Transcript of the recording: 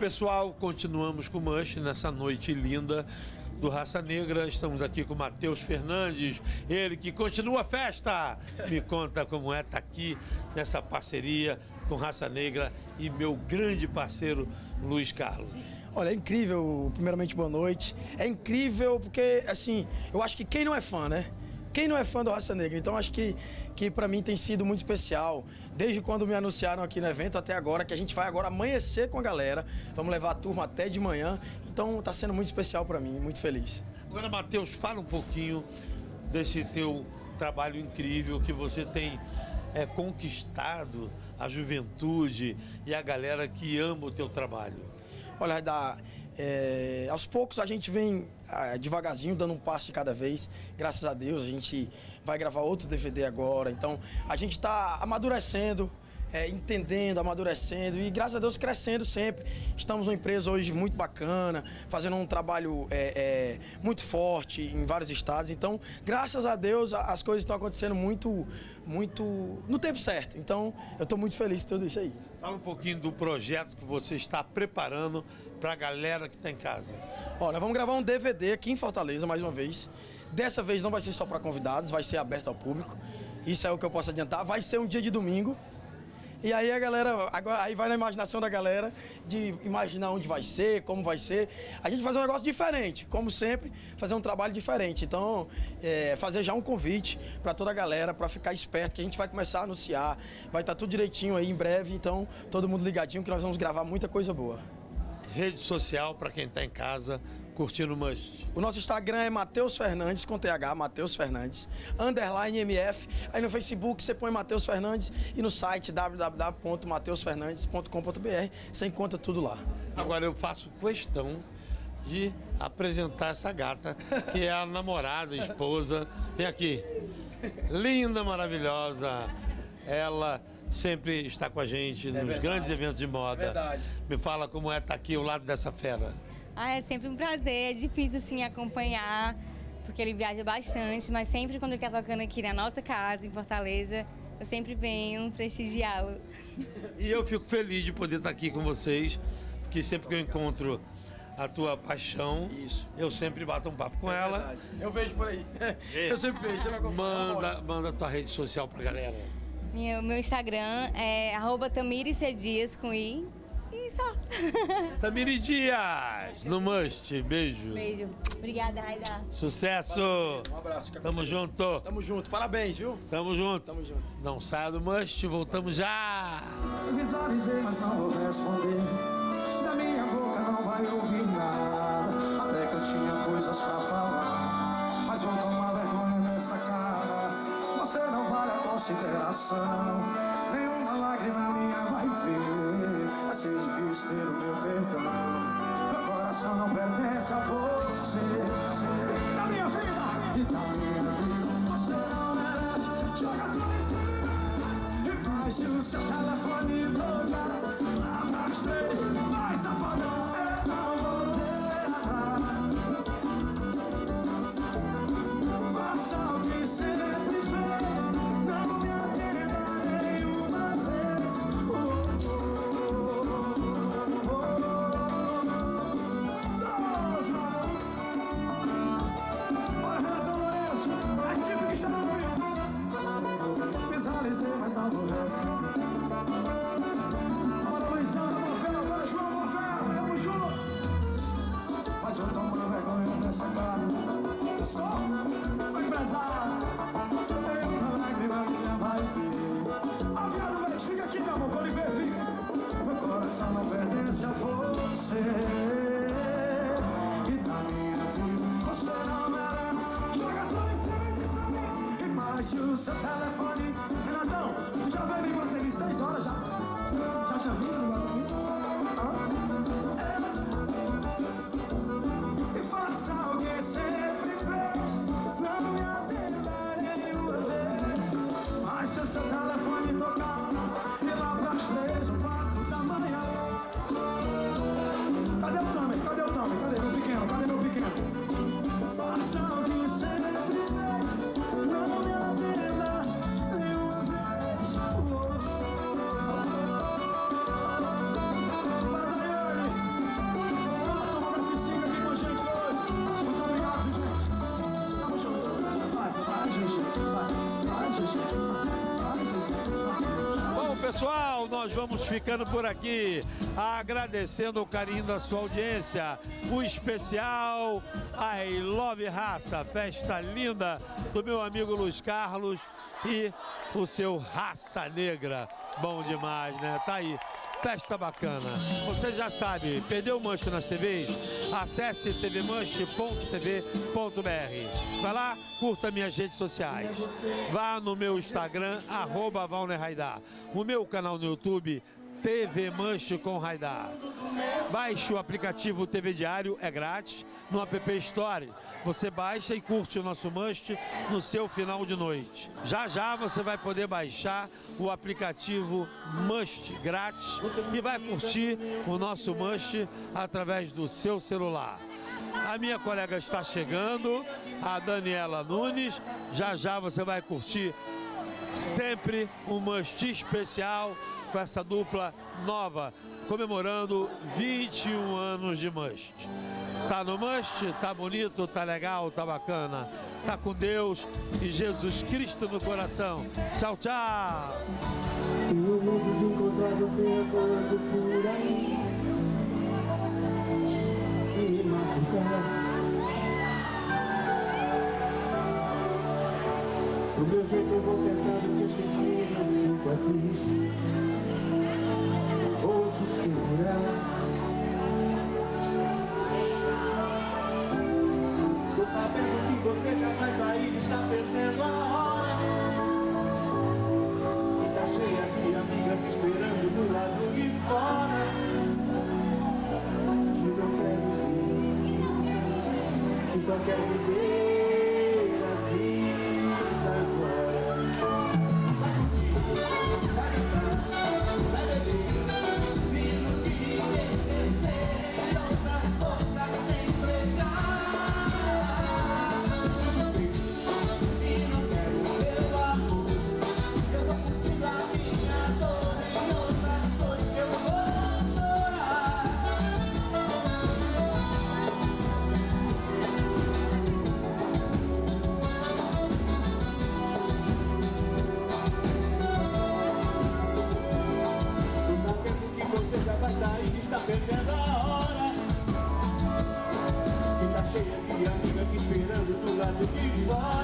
pessoal, continuamos com o Mush nessa noite linda do Raça Negra. Estamos aqui com o Matheus Fernandes, ele que continua a festa. Me conta como é estar aqui nessa parceria com Raça Negra e meu grande parceiro Luiz Carlos. Olha, é incrível, primeiramente boa noite. É incrível porque, assim, eu acho que quem não é fã, né? Quem não é fã do Raça Negra? Então acho que para mim tem sido muito especial, desde quando me anunciaram aqui no evento até agora, que a gente vai agora amanhecer com a galera, vamos levar a turma até de manhã, então tá sendo muito especial para mim, muito feliz. Agora, Matheus, fala um pouquinho desse teu trabalho incrível que você tem conquistado a juventude e a galera que ama o teu trabalho. Olha, aos poucos a gente vem devagarzinho, dando um passo de cada vez. Graças a Deus, a gente vai gravar outro DVD agora. Então, a gente está amadurecendo, entendendo, amadurecendo e, graças a Deus, crescendo sempre. Estamos numa empresa hoje muito bacana, fazendo um trabalho muito forte em vários estados. Então, graças a Deus, as coisas estão acontecendo muito no tempo certo. Então, eu estou muito feliz de tudo isso aí. Fala um pouquinho do projeto que você está preparando para a galera que está em casa. Olha, vamos gravar um DVD aqui em Fortaleza, mais uma vez. Dessa vez não vai ser só para convidados, vai ser aberto ao público. Isso é o que eu posso adiantar. Vai ser um dia de domingo. E aí a galera, agora aí vai na imaginação da galera de imaginar onde vai ser, como vai ser. A gente vai fazer um negócio diferente, como sempre, fazer um trabalho diferente. Então, fazer já um convite para toda a galera, para ficar esperto, que a gente vai começar a anunciar. Vai estar tudo direitinho aí em breve, então todo mundo ligadinho que nós vamos gravar muita coisa boa. Rede social para quem está em casa curtindo o Mush. O nosso Instagram é Matheus Fernandes, com TH, Matheus Fernandes, _MF. Aí no Facebook você põe Matheus Fernandes e no site www.mateusfernandes.com.br você encontra tudo lá. Agora eu faço questão de apresentar essa gata, que é a namorada, a esposa. Vem aqui. Linda, maravilhosa. Ela sempre está com a gente nos grandes eventos de moda. É verdade. Me fala como é estar aqui ao lado dessa fera. É sempre um prazer, é difícil assim acompanhar, porque ele viaja bastante, mas sempre quando ele tá tocando aqui na nossa casa, em Fortaleza, eu sempre venho prestigiá-lo. E eu fico feliz de poder estar aqui com vocês, porque sempre que eu encontro a tua paixão, eu sempre bato um papo com ela. Verdade. Eu vejo por aí. Eu sempre vejo. Você vai manda a tua rede social pra galera. Meu Instagram é @TamiriCDias com I. E só. Tamiri Dias, no Mush. Beijo. Beijo. Obrigada, Raida. Sucesso. Um abraço. Tamo junto. Tamo junto. Parabéns, viu? Tamo junto. Tamo junto. Não saia do Mush, voltamos já. Visualizei, mas não vou responder. Da minha boca não vai ouvir nada. Até que eu tinha coisas pra falar, mas vou tomar vergonha nessa cara. Você não vale a consideração. Nenhuma lágrima minha vai ver. Vai ser difícil ter o meu perdão. Meu coração não pertence a você. Da minha vida e da minha vida, você não merece. Joga tudo em cima e baixe o seu telefone e toca lá pras 3. Vai, safadão, eu não vou errar. Faça o que sempre fez. Não me atenda nenhuma vez. Visualizei, mas não vou responder. Bora, Luizão, vamos ver, agora João, vamos ver, tamo junto. Mas eu tomo vergonha nessa cara. Só o empresário. Nenhuma lágrima minha vai vir. Aviado, mas fica aqui, meu amor, pode ver, fica. Meu coração não pertence a você. E da minha vida, você não merece. Joga tudo em cima e baixe o seu telefone. Renatão, tu já veio em Guatemi 6 horas já? Já tinha vindo em Guatemi? E faça o que sempre fez. Não me atenda nenhuma vez. Mas se o seu telefone tocar e lá pras 3 ou 4 da manhã. Cadê o Tommy? Cadê o Tommy? Cadê meu pequeno? Cadê meu pequeno? Faça o que sempre fez. Não me atenda nenhuma vez. pessoal, nós vamos ficando por aqui, agradecendo o carinho da sua audiência, o especial I Love Raça, festa linda do meu amigo Luiz Carlos e o seu Raça Negra. Bom demais, né? Tá aí. Festa bacana. Você já sabe, perdeu o Manche nas TVs? Acesse tvmanche.tv.br. Vai lá, curta minhas redes sociais. Vá no meu Instagram, @ValnerRaidar. O meu canal no YouTube, TV Manche com Raidar. Baixe o aplicativo TV Diário, é grátis, no App Store. Você baixa e curte o nosso Manche no seu final de noite. Já já você vai poder baixar o aplicativo Manche grátis e vai curtir o nosso Manche através do seu celular. A minha colega está chegando, a Daniela Nunes. Já já você vai curtir sempre um Manche especial com essa dupla nova, comemorando 21 anos de Manche. Tá no Manche? Tá bonito, tá legal, tá bacana. Tá com Deus e Jesus Cristo no coração. Tchau, tchau! Tenho medo de encontrar você andando por aí e me machucar. Do meu jeito eu vou tentando te esquecer, não fico aqui. Vou te segurar. Tô sabendo que você já vai sair, está perdendo a hora. E tá cheia de amigas te esperando do lado de fora. Que não quer viver, que só quer viver a vida agora. Vai beber, se não te esquecer, outra força sem pregar. Se não quero meu amor, eu vou curtir a minha dor. Em outra noite eu vou chorar. Tô sabendo que você já vai sair, está perdendo a hora. E tá cheia de amiga te esperando do lado de fora.